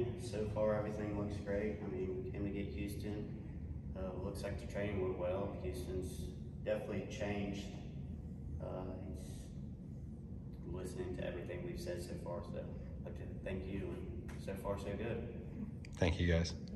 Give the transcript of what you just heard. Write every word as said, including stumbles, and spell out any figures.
training. So far, everything looks great. I mean, we came to get Houston. Uh, looks like the training went well. Houston's definitely changed. Uh, he's listening to everything we've said so far. So I'd like to thank you, and so far, so good. Thank you, guys.